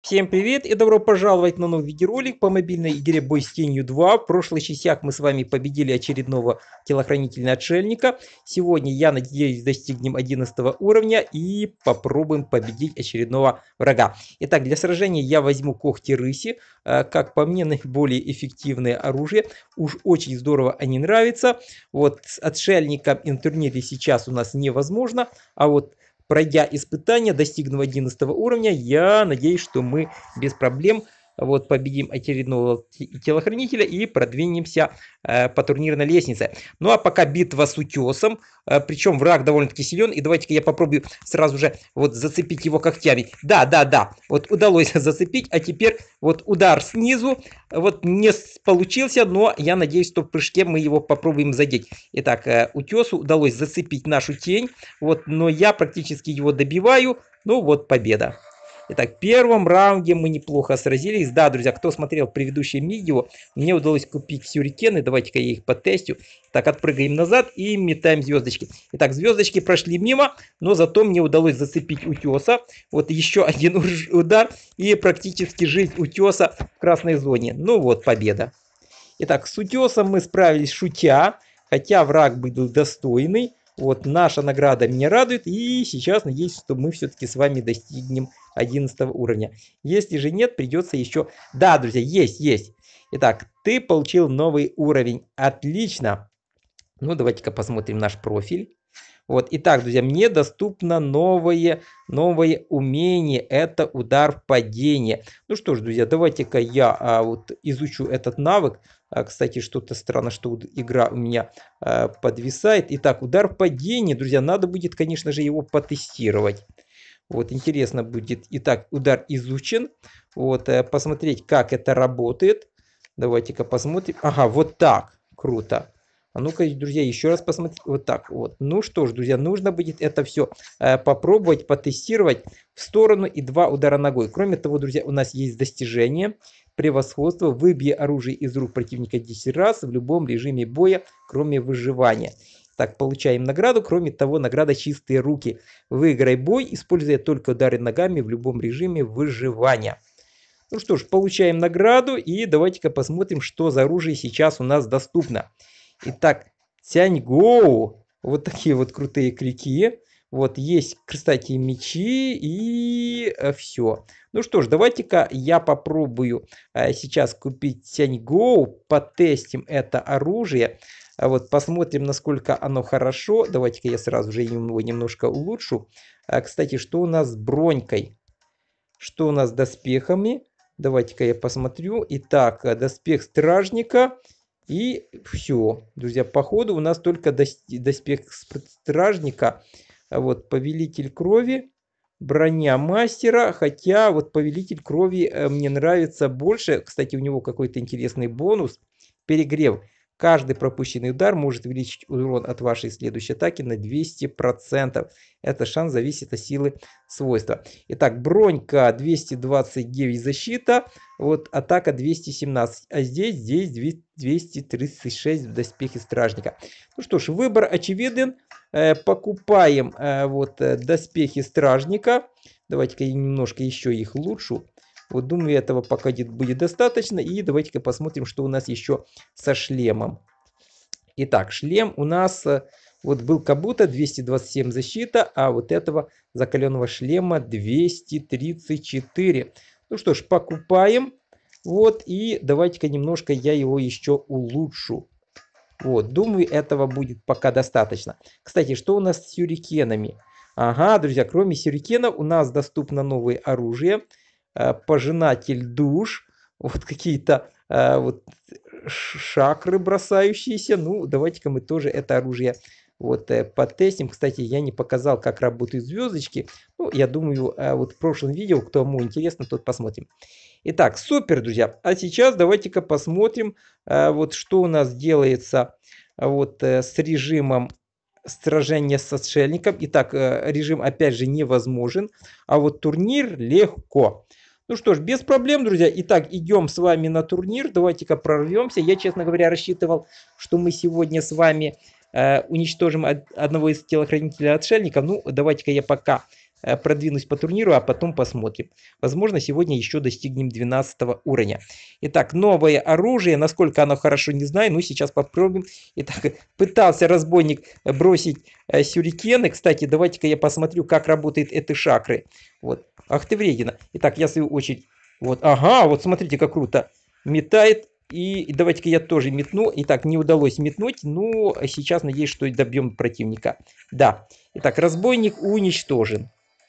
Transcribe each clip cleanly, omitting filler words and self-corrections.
Всем привет и добро пожаловать на новый видеоролик по мобильной игре Бой с тенью 2. В прошлых частях мы с вами победили очередного телохранителя отшельника. Сегодня, я надеюсь, достигнем 11 уровня и попробуем победить очередного врага. Итак, для сражения я возьму когти рыси. Как по мне, наиболее эффективное оружие. Уж очень здорово они нравятся. Вот с отшельником на турнире сейчас у нас невозможно. А вот пройдя испытания, достигнув 11 уровня, я надеюсь, что мы без проблем победим очередного телохранителя и продвинемся по турнирной лестнице. Ну а пока битва с утесом, причем враг довольно-таки силен, и давайте-ка я попробую сразу же зацепить его когтями. Да, вот удалось зацепить, а теперь вот удар снизу, не получился, но я надеюсь, что в прыжке мы его попробуем задеть. Итак, утесу удалось зацепить нашу тень, но я практически его добиваю, победа. Итак, в первом раунде мы неплохо сразились. Да, друзья, кто смотрел предыдущее видео, мне удалось купить сюрикены. Давайте-ка я их потестю. Так, отпрыгаем назад и метаем звездочки. Итак, звездочки прошли мимо, но зато мне удалось зацепить утеса. Вот еще один удар и практически жизнь утеса в красной зоне. Победа. Итак, с утесом мы справились шутя, хотя враг был достойный. Наша награда меня радует, и сейчас надеюсь, что мы все-таки с вами достигнем 11 уровня. Если же нет, придется еще... Да, друзья, есть. Итак, ты получил новый уровень. Отлично. Давайте-ка посмотрим наш профиль. Итак, друзья, мне доступно новое умение. Это удар в падение. Ну что ж, друзья, давайте-ка я изучу этот навык. Кстати, что-то странно, что игра у меня подвисает. Итак, удар в падение, друзья, надо будет, конечно же, его потестировать. Интересно будет. Итак, удар изучен. Посмотреть, как это работает. Давайте-ка посмотрим. Ага, вот так. Круто. А ну-ка, друзья, еще раз посмотрите. Вот так вот. Ну что ж, друзья, нужно будет это все попробовать, потестировать в сторону и 2 удара ногой. Кроме того, друзья, у нас есть достижение. Превосходство. Выбей оружие из рук противника 10 раз в любом режиме боя, кроме выживания. Так, получаем награду. Кроме того, награда чистые руки. Выиграй бой, используя только удары ногами в любом режиме выживания. Ну что ж, получаем награду и давайте-ка посмотрим, что за оружие сейчас у нас доступно. Итак, Тяньгоу. Вот такие вот крутые клики. Есть, кстати, мечи и все. Ну что ж, давайте-ка я попробую сейчас купить Тяньгоу. Потестим это оружие. Посмотрим, насколько оно хорошо. Давайте-ка я сразу же его немножко улучшу. Кстати, что у нас с бронькой? Что у нас с доспехами? Давайте-ка я посмотрю. Итак, доспех стражника. И все, друзья, походу у нас только доспех стражника. Повелитель крови, броня мастера. Хотя повелитель крови мне нравится больше. Кстати, у него какой-то интересный бонус. Перегрев. Каждый пропущенный удар может увеличить урон от вашей следующей атаки на 200%. Это шанс зависит от силы свойства. Итак, бронька 229 защита, атака 217, а здесь 236 в доспехе стражника. Ну что ж, выбор очевиден. Покупаем доспехи стражника. Давайте-ка я немножко еще их улучшу. Думаю, этого пока будет достаточно. И давайте-ка посмотрим, что у нас еще со шлемом. Итак, шлем у нас был как будто 227 защита, а этого закаленного шлема 234. Ну что ж, покупаем. И давайте-ка немножко я его еще улучшу. Думаю, этого будет пока достаточно. Кстати, что у нас с сюрикенами? Ага, друзья, кроме сюрикенов у нас доступно новое оружие. Пожинатель душ, какие-то шакры бросающиеся. Ну, давайте-ка мы тоже это оружие потестим. Кстати, я не показал, как работают звездочки. Ну, я думаю, в прошлом видео, кому интересно, тот посмотрим. Итак, супер, друзья. А сейчас давайте-ка посмотрим, что у нас делается с режимом сражения с отшельником. Итак, режим опять же невозможен, а турнир легко. Ну что ж, без проблем, друзья. Итак, идем с вами на турнир. Давайте-ка прорвемся. Я, честно говоря, рассчитывал, что мы сегодня с вами уничтожим одного из телохранителей отшельников. Ну, давайте-ка я пока продвинусь по турниру, а потом посмотрим. Возможно, сегодня еще достигнем 12 уровня. Итак, новое оружие. Насколько оно хорошо, не знаю. Но сейчас попробуем. Итак, пытался разбойник бросить сюрикены. Кстати, давайте-ка я посмотрю, как работают эти шакры. Вот. Ах ты вредина. Итак, я в свою очередь... Вот, ага, вот смотрите, как круто. Метает. И давайте-ка я тоже метну. Итак, не удалось метнуть, но сейчас надеюсь, что добьем противника. Да. Итак, разбойник уничтожен.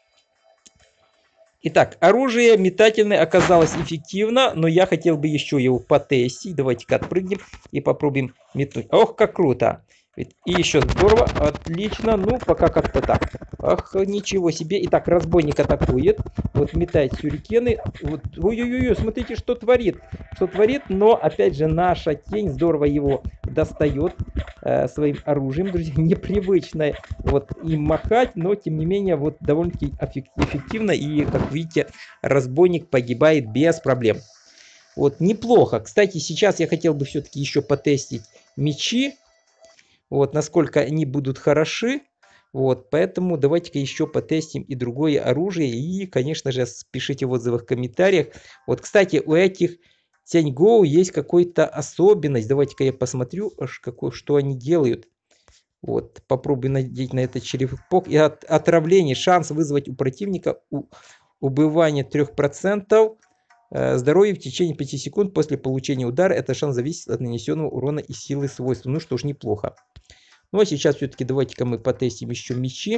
Итак, оружие метательное оказалось эффективно, но я хотел бы еще его потестить. Давайте-ка отпрыгнем и попробуем метнуть. Ох, как круто! И еще здорово, отлично. Ну, пока как-то так. Ах, ничего себе. Итак, разбойник атакует. Вот метает сюрикены. Вот, ой-ой-ой, смотрите, что творит. Что творит, но, опять же, наша тень здорово его достает своим оружием, друзья. Непривычно вот им махать, но, тем не менее, вот довольно-таки эффективно. И, как видите, разбойник погибает без проблем. Вот, неплохо. Кстати, сейчас я хотел бы все-таки еще потестить мечи. Вот, насколько они будут хороши. Вот, поэтому давайте-ка еще потестим и другое оружие. И, конечно же, пишите в отзывах, в комментариях. Вот, кстати, у этих Тяньгоу есть какая-то особенность. Давайте-ка я посмотрю, что они делают. Вот, попробую надеть на этот черепок. И отравление. Шанс вызвать у противника убывание 3%. Здоровье в течение 5 секунд после получения удара. Это шанс зависит от нанесенного урона и силы свойств. Ну что ж, неплохо. Ну а сейчас все-таки давайте-ка мы потестим еще мечи.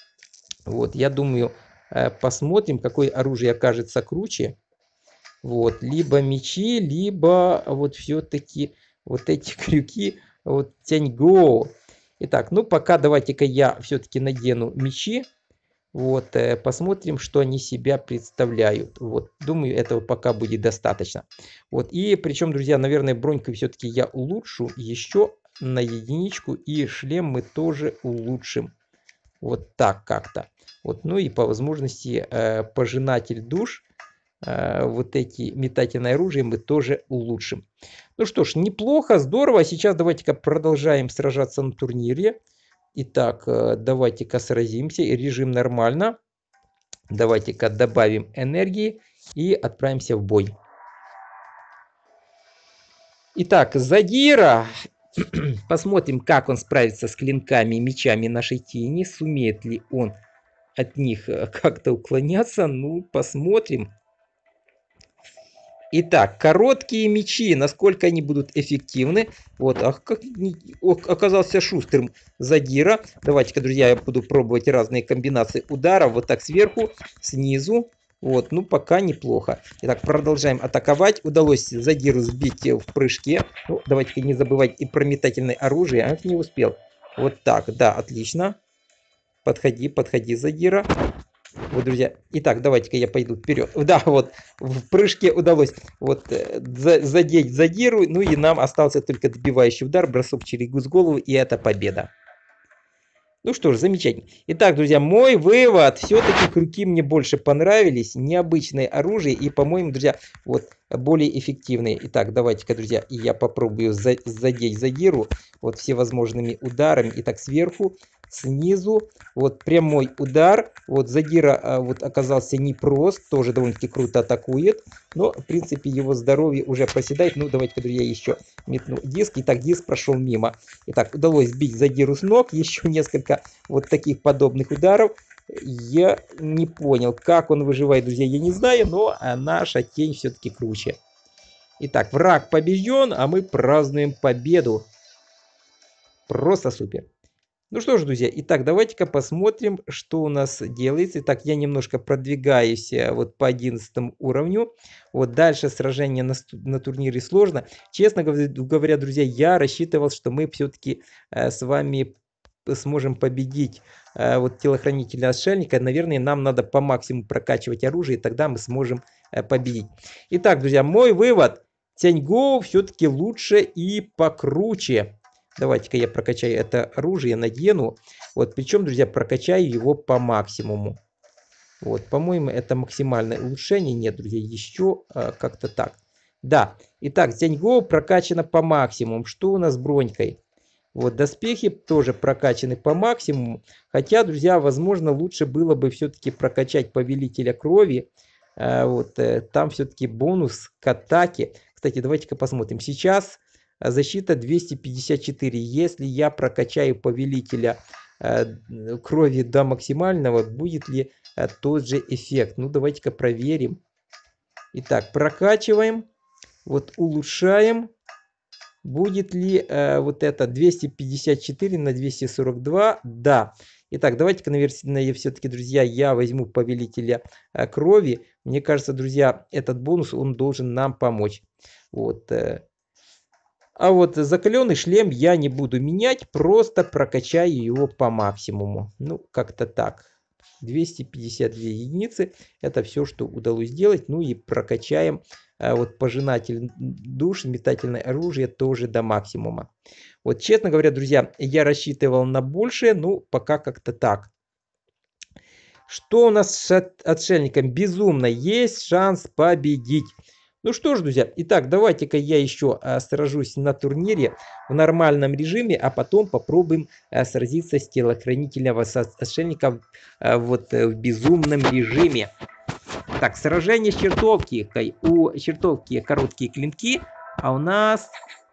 Вот, я думаю, посмотрим, какое оружие окажется круче. Вот, либо мечи, либо вот все-таки вот эти крюки, вот Тяньгоу. Итак, ну пока давайте-ка я все-таки надену мечи. Вот, посмотрим, что они себя представляют. Вот, думаю, этого пока будет достаточно. Вот, и причем, друзья, наверное, броньку все-таки я улучшу еще на единичку. И шлем мы тоже улучшим. Вот так как-то. Вот, ну и по возможности пожинатель душ. Вот эти метательные оружия мы тоже улучшим. Ну что ж, неплохо, здорово. Сейчас давайте-ка продолжаем сражаться на турнире. Итак, давайте-ка сразимся. Режим нормально. Давайте-ка добавим энергии и отправимся в бой. Итак, Задира. Посмотрим, как он справится с клинками и мечами нашей тени. Сумеет ли он от них как-то уклоняться? Ну, посмотрим. Итак, короткие мечи, насколько они будут эффективны. Вот, как оказался шустрым Задира. Давайте-ка, друзья, я буду пробовать разные комбинации ударов. Вот так сверху, снизу. Вот, ну пока неплохо. Итак, продолжаем атаковать. Удалось Задиру сбить в прыжке. Ну, давайте-ка не забывать и про метательное оружие. А, не успел. Вот так, да, отлично. Подходи, подходи, Задира. Вот, друзья. Итак, давайте-ка я пойду вперед. Да, вот в прыжке удалось вот задеть Задиру. Ну и нам остался только добивающий удар, бросок через голову, и это победа. Ну что ж, замечательно. Итак, друзья, мой вывод. Все-таки крюки мне больше понравились. Необычное оружие и, по-моему, друзья, вот более эффективные. Итак, давайте-ка, друзья, я попробую задеть Задиру вот всевозможными ударами. Итак, сверху, снизу, вот прямой удар. Вот Задира вот оказался непрост, тоже довольно-таки круто атакует. Но, в принципе, его здоровье уже проседает. Ну, давайте-ка, друзья, еще метну диск. Итак, диск прошел мимо. Итак, удалось сбить Задиру с ног. Еще несколько вот таких подобных ударов. Я не понял, как он выживает, друзья, я не знаю, но наша тень все-таки круче. Итак, враг побежден, а мы празднуем победу. Просто супер. Ну что ж, друзья, итак, давайте-ка посмотрим, что у нас делается. Итак, я немножко продвигаюсь вот по 11 уровню. Вот дальше сражение на турнире сложно. Честно говоря, друзья, я рассчитывал, что мы все-таки с вами сможем победить вот телохранителя отшельника. Наверное, нам надо по максимуму прокачивать оружие, и тогда мы сможем победить. Итак, друзья, мой вывод. Тяньгоу все-таки лучше и покруче. Давайте-ка я прокачаю это оружие, надену. Вот, причем, друзья, прокачаю его по максимуму. Вот, по-моему, это максимальное улучшение. Нет, друзья, еще как-то так. Да, итак, Тяньгоу прокачана по максимуму. Что у нас с бронькой? Вот доспехи тоже прокачаны по максимуму. Хотя, друзья, возможно, лучше было бы все-таки прокачать Повелителя Крови. Там все-таки бонус к атаке. Кстати, давайте-ка посмотрим. Сейчас защита 254. Если я прокачаю Повелителя Крови до максимального, будет ли тот же эффект? Ну, давайте-ка проверим. Итак, прокачиваем. Вот улучшаем. Будет ли вот это 254 на 242? Да. Итак, давайте-ка, наверное, все-таки, друзья, я возьму Повелителя Крови. Мне кажется, друзья, этот бонус, он должен нам помочь. Вот. А вот закаленный шлем я не буду менять, просто прокачаю его по максимуму. Ну, как-то так. 252 единицы. Это все, что удалось сделать. Ну и прокачаем вот пожинатель душ, метательное оружие тоже до максимума. Вот, честно говоря, друзья, я рассчитывал на большее, но пока как-то так. Что у нас с отшельником? Безумно есть шанс победить. Ну что ж, друзья, итак, давайте-ка я еще сражусь на турнире в нормальном режиме, а потом попробуем сразиться с телохранителем отшельника вот в безумном режиме. Так, сражение с чертовкой. У чертовки короткие клинки, а у нас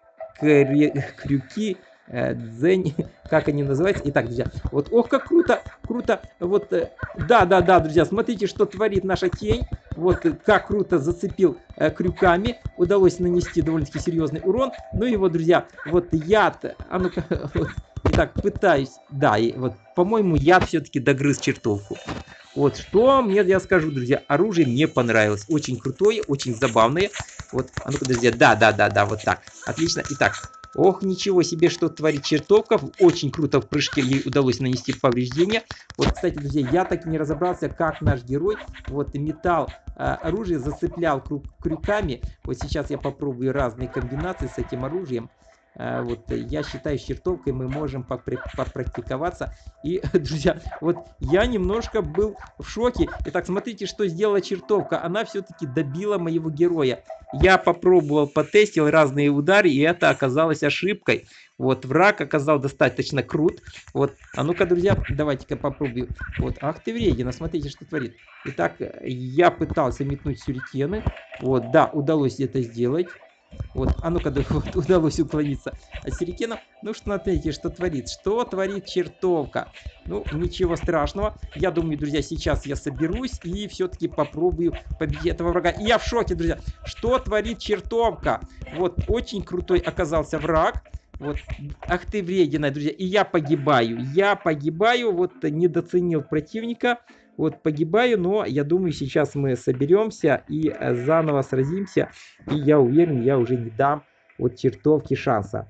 крюки, дзень, как они называются. Итак, друзья, вот, ох, как круто, круто. Вот, да, друзья, смотрите, что творит наша тень. Вот, как круто зацепил крюками. Удалось нанести довольно-таки серьезный урон. Ну и вот, друзья, вот яд, а ну-ка, вот, итак, пытаюсь, да, и вот, по-моему, яд все-таки догрыз чертовку. Вот, что мне, я скажу, друзья, оружие мне понравилось. Очень крутое, очень забавное. Вот, а ну-ка, друзья, да, вот так. Отлично. Итак, ох, ничего себе, что творит чертовка. Очень круто в прыжке ей удалось нанести повреждения. Вот, кстати, друзья, я так и не разобрался, как наш герой вот металл оружие зацеплял крюками. Вот сейчас я попробую разные комбинации с этим оружием. Вот, я считаю, с чертовкой мы можем попрактиковаться. И, друзья, вот я немножко был в шоке. Итак, смотрите, что сделала чертовка. Она все-таки добила моего героя. Я попробовал, потестил разные удары, и это оказалось ошибкой. Вот, враг оказался достаточно крут. Вот, а ну-ка, друзья, давайте-ка попробую. Вот, ах ты вредина, смотрите, что творит. Итак, я пытался метнуть сюрикены. Вот, да, удалось это сделать. Вот, а ну-ка, вот, удалось уклониться от сюрикена. Ну, смотрите, что творит. Что творит чертовка? Ну, ничего страшного. Я думаю, друзья, сейчас я соберусь и все-таки попробую победить этого врага. И я в шоке, друзья. Что творит чертовка? Вот, очень крутой оказался враг. Вот, ах ты вредина, друзья. И я погибаю. Вот, недооценил противника. Вот, погибаю, но я думаю, сейчас мы соберемся и заново сразимся. И я уверен, я уже не дам вот чертовке шанса.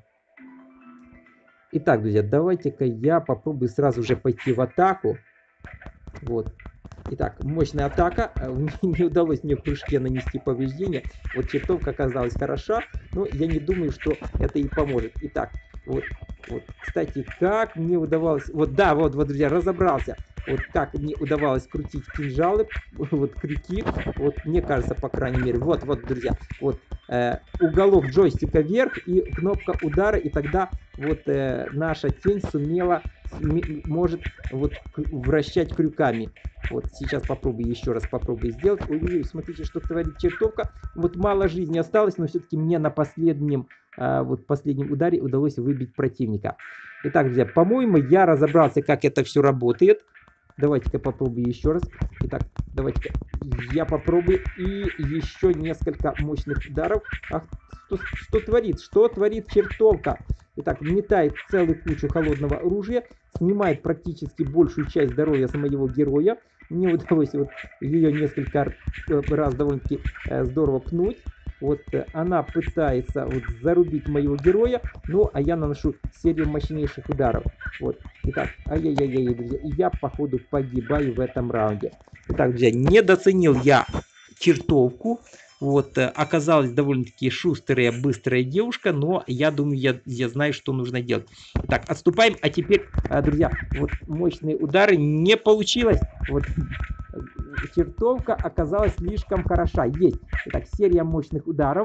Итак, друзья, давайте-ка я попробую сразу же пойти в атаку. Вот. Итак, мощная атака. Не удалось мне в прыжке нанести повреждения. Вот чертовка оказалась хороша, но я не думаю, что это и поможет. Итак, вот. Кстати, как мне удавалось... Вот, да, вот, друзья, разобрался. Вот как мне удавалось крутить кинжалы, вот крюки. Вот, мне кажется, по крайней мере. Вот, друзья. Вот, уголок джойстика вверх и кнопка удара. И тогда вот наша тень может вот вращать крюками. Вот сейчас попробую еще раз сделать. Ой, смотрите, что творит чертовка. Вот мало жизни осталось, но все-таки мне на последнем ударе удалось выбить противника. Итак, друзья, по-моему, я разобрался, как это все работает. Давайте-ка попробую еще раз. Итак, давайте-ка я попробую и еще несколько мощных ударов. Ах, что творит? Что творит чертовка? Итак, метает целую кучу холодного оружия, снимает практически большую часть здоровья с моего героя. Мне удалось вот ее несколько раз довольно-таки здорово пнуть. Вот она пытается вот зарубить моего героя, ну а я наношу серию мощнейших ударов. Вот, итак, ай-яй-яй-яй, друзья, и я походу погибаю в этом раунде. Итак, друзья, недооценил я чертовку. Вот, оказалась довольно-таки шустрая, быстрая девушка, но я думаю, я знаю, что нужно делать. Итак, отступаем, а теперь, друзья, вот мощные удары не получилось. Вот, чертовка оказалась слишком хороша. Есть. Итак, серия мощных ударов.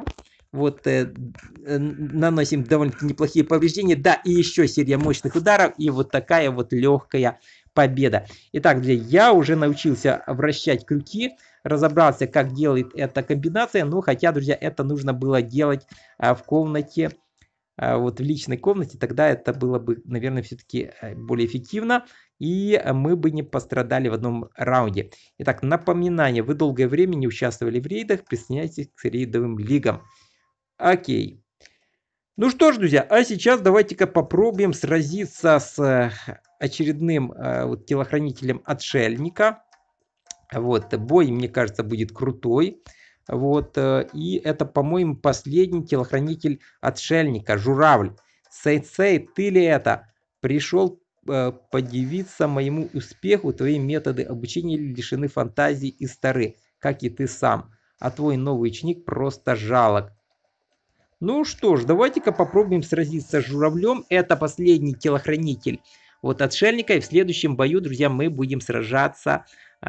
Вот наносим довольно-таки неплохие повреждения. Да, и еще серия мощных ударов. И вот такая вот легкая победа. Итак, друзья, я уже научился вращать крюки. Разобрался, как делает эта комбинация. Ну, хотя, друзья, это нужно было делать в комнате. Вот в личной комнате, тогда это было бы, наверное, все-таки более эффективно, и мы бы не пострадали в одном раунде. Итак, напоминание, вы долгое время не участвовали в рейдах, присоединяйтесь к рейдовым лигам. Окей. Ну что ж, друзья, а сейчас давайте-ка попробуем сразиться с очередным вот, телохранителем отшельника. Вот, бой, мне кажется, будет крутой. Вот, и это, по-моему, последний телохранитель отшельника, журавль. Сэй-сэй, ты ли это? Пришел подивиться моему успеху, твои методы обучения лишены фантазии и стары, как и ты сам. А твой новый ученик просто жалок. Ну что ж, давайте-ка попробуем сразиться с журавлем. Это последний телохранитель вот отшельника. И в следующем бою, друзья, мы будем сражаться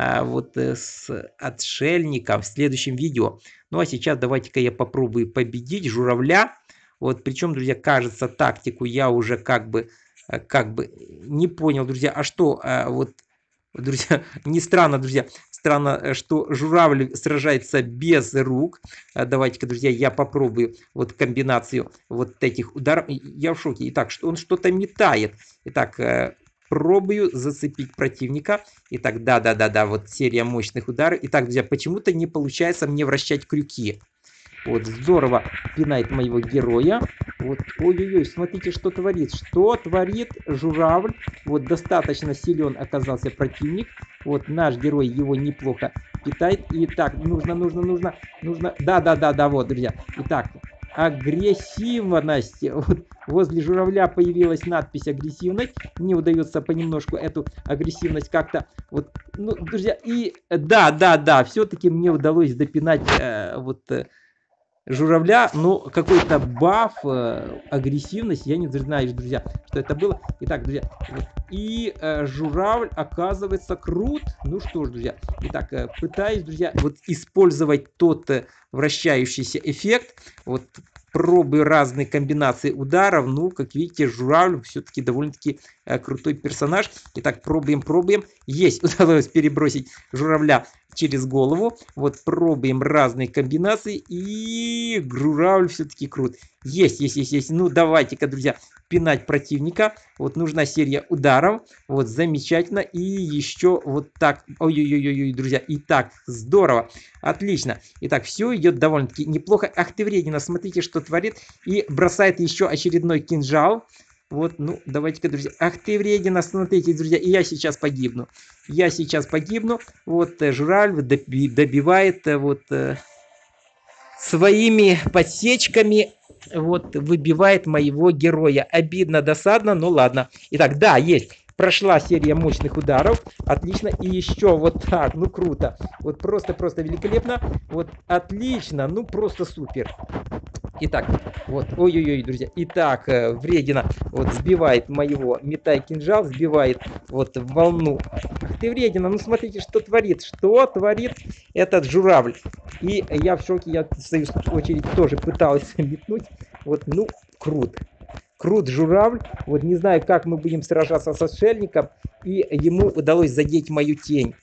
с отшельником в следующем видео. Ну а сейчас давайте-ка я попробую победить журавля. Вот, причем, друзья, кажется, тактику я уже как бы не понял, друзья. А что, вот, друзья, не странно, друзья. Странно, что журавль сражается без рук. Давайте-ка, друзья, я попробую вот комбинацию вот этих ударов. Я в шоке. Итак, что он что-то метает. Итак, пробую зацепить противника. Итак, да, вот серия мощных ударов. Итак, друзья, почему-то не получается мне вращать крюки. Вот, здорово пинает моего героя. Вот, ой-ой-ой, смотрите, что творит. Что творит журавль? Вот, достаточно силен оказался противник. Вот, наш герой его неплохо питает. Итак, нужно. Да, вот, друзья. Итак, агрессивность. Вот, возле журавля появилась надпись агрессивность. Мне удается понемножку эту агрессивность как-то вот, ну, друзья, и да, все-таки мне удалось допинать журавля, но какой-то баф, агрессивность, я не знаю, друзья, что это было. Итак, друзья, вот, и журавль оказывается крут. Ну что ж, друзья, итак, пытаюсь, друзья, вот использовать тот вращающийся эффект. Вот пробую разные комбинации ударов. Ну, как видите, журавль все-таки довольно-таки крутой персонаж. Итак, пробуем. Есть, удалось перебросить журавля через голову. Вот пробуем разные комбинации. И журавль все-таки крут. Есть. Ну, давайте-ка, друзья, пинать противника. Вот нужна серия ударов. Вот, замечательно. И еще вот так. Ой-ой-ой, друзья. Итак, здорово. Отлично. Итак, все идет довольно-таки неплохо. Ах ты вредина, смотрите, что творит. И бросает еще очередной кинжал. Вот, ну, давайте-ка, друзья. Ах ты вредина, смотрите, друзья. И я сейчас погибну. Вот, журавль добивает своими подсечками, вот, выбивает моего героя. Обидно, досадно, ну ладно. Итак, да, есть. Прошла серия мощных ударов. Отлично. И еще вот так. Ну, круто. Вот просто великолепно. Вот отлично. Ну, просто супер. Итак, вот, ой-ой-ой, друзья. Итак, вредина вот сбивает моего, метай кинжал, сбивает вот волну. Ах ты вредина, ну смотрите, что творит этот журавль. И я в шоке, я в свою очередь тоже пытался метнуть. Вот, ну, крут журавль. Вот не знаю, как мы будем сражаться с отшельником. И ему удалось задеть мою тень.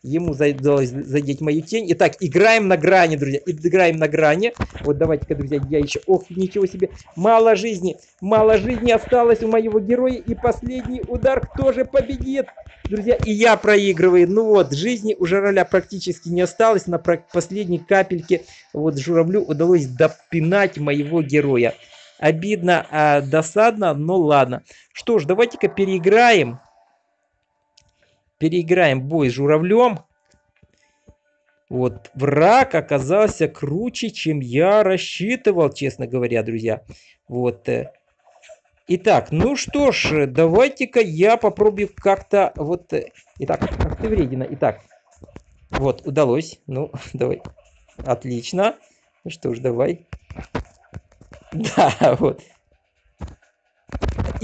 Итак, играем на грани, друзья. Вот давайте-ка, друзья, я еще... Ох, ничего себе. Мало жизни осталось у моего героя. И последний удар кто же победит? Друзья, и я проигрываю. Ну вот, жизни у журавля практически не осталось. На последней капельке вот журавлю удалось допинать моего героя. Обидно, досадно, но ладно. Что ж, давайте-ка переиграем. Бой с журавлем. Вот, враг оказался круче, чем я рассчитывал, честно говоря, друзья. Вот. Итак, ну что ж, давайте-ка я попробую как-то вот... Итак, ах ты вредина. Итак, вот, удалось. Ну, давай. Отлично. Ну что ж, давай. Да, вот.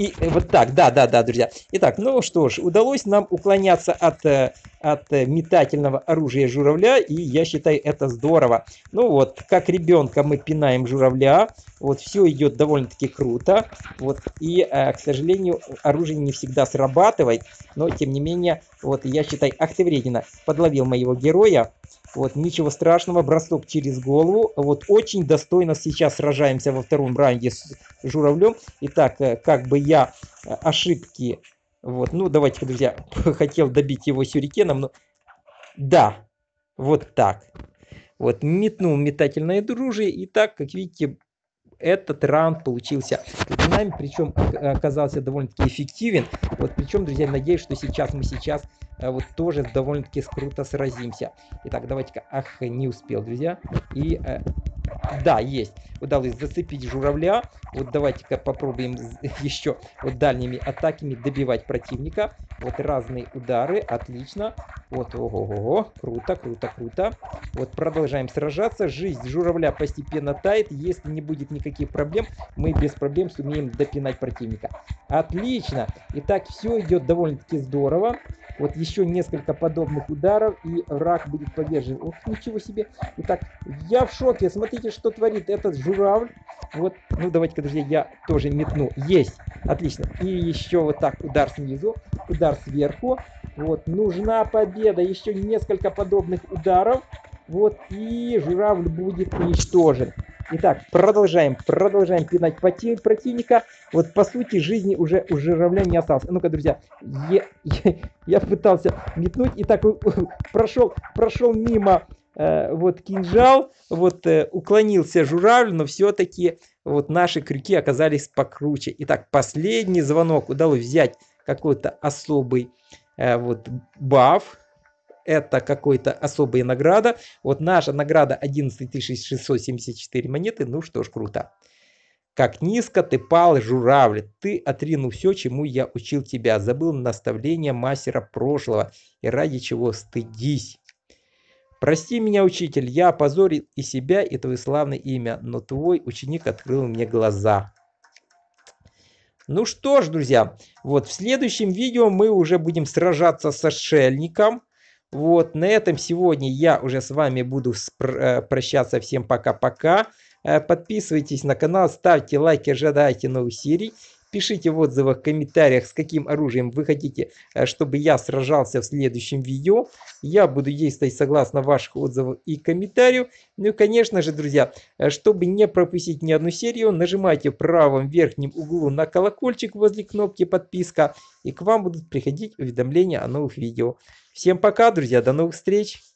И вот так, да, друзья. Итак, ну что ж, удалось нам уклоняться от метательного оружия журавля, и я считаю, это здорово. Ну вот, как ребенка мы пинаем журавля, вот, все идет довольно-таки круто, вот, и, к сожалению, оружие не всегда срабатывает, но, тем не менее, вот, я считаю, ах ты вредина, подловил моего героя, вот, ничего страшного, бросок через голову, вот, очень достойно сейчас сражаемся во втором раунде с журавлем. Итак, как бы я ошибки, вот, ну, давайте, друзья, хотел добить его сюрикеном, но, да, вот так, вот, метнул метательное оружие, и так, как видите, этот раунд получился нами, причем оказался довольно-таки эффективен. Вот, причем, друзья, надеюсь, что мы сейчас вот тоже довольно-таки круто сразимся. Итак, давайте-ка, ах, не успел, друзья. И да, есть. Удалось зацепить журавля. Вот давайте-ка попробуем еще вот дальними атаками добивать противника. Вот разные удары, отлично. Вот, ого-го, круто, круто, круто. Вот продолжаем сражаться. Жизнь журавля постепенно тает. Если не будет никаких проблем, мы без проблем сумеем допинать противника. Отлично. Итак, все идет довольно-таки здорово. Вот еще несколько подобных ударов, и враг будет повержен. Ух, ничего себе. Итак, я в шоке. Смотрите, что творит этот журавль. Вот, ну давайте-ка, друзья, я тоже метну. Есть. Отлично. И еще вот так удар снизу, удар сверху. Вот, нужна победа. Еще несколько подобных ударов. Вот, и журавль будет уничтожен. Итак, продолжаем пинать противника. Вот, по сути, жизни уже у журавля не осталось. Ну-ка, друзья, я пытался метнуть, и так прошел мимо вот кинжал, вот уклонился журавль, но все-таки вот наши крюки оказались покруче. Итак, последний звонок, удалось взять какой-то особый вот баф. Это какой-то особая награда. Вот наша награда 11674 монеты. Ну что ж, круто. Как низко ты пал, журавль. Ты отринул все, чему я учил тебя. Забыл наставления мастера прошлого. И ради чего стыдись. Прости меня, учитель, я опозорил и себя, и твое славное имя. Но твой ученик открыл мне глаза. Ну что ж, друзья, вот в следующем видео мы уже будем сражаться с отшельником. Вот, на этом сегодня я уже с вами буду прощаться. Всем пока-пока. Подписывайтесь на канал, ставьте лайки, ожидайте новых серий. Пишите в отзывах, комментариях, с каким оружием вы хотите, чтобы я сражался в следующем видео. Я буду действовать согласно ваших отзывов и комментариев. Ну и, конечно же, друзья, чтобы не пропустить ни одну серию, нажимайте в правом верхнем углу на колокольчик возле кнопки подписка. И к вам будут приходить уведомления о новых видео. Всем пока, друзья, до новых встреч!